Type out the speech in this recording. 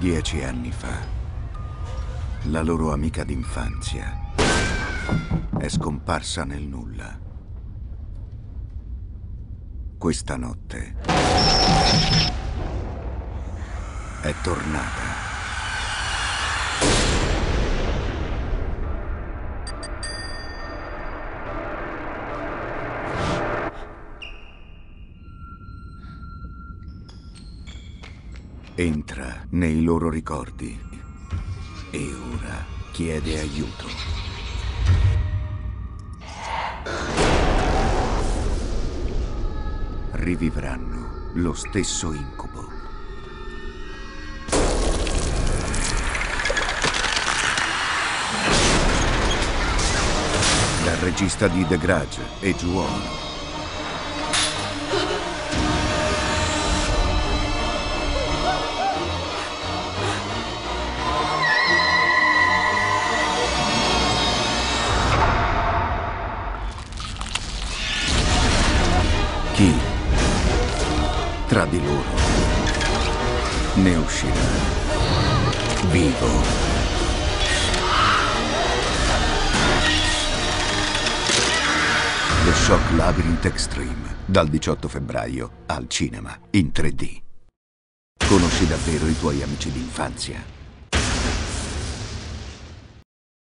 10 anni fa, la loro amica d'infanzia è scomparsa nel nulla. Questa notte è tornata. Entra nei loro ricordi e ora chiede aiuto. Rivivranno lo stesso incubo. Dal regista di The Grudge e Ju-On. Chi tra di loro ne uscirà vivo? The Shock Labyrinth Extreme, dal 18 febbraio al cinema in 3D. Conosci davvero i tuoi amici d'infanzia?